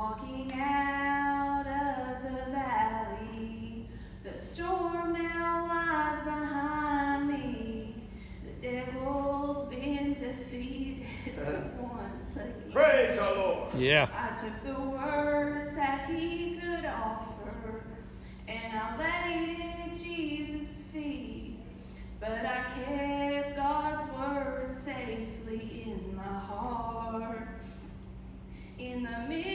walking out of the valley. The storm now lies behind me. The devil's been defeated once again. Praise the Lord. Yeah. I took the worst that he could offer, and I laid it at Jesus' feet. But I kept God's word safely in my heart. In the midst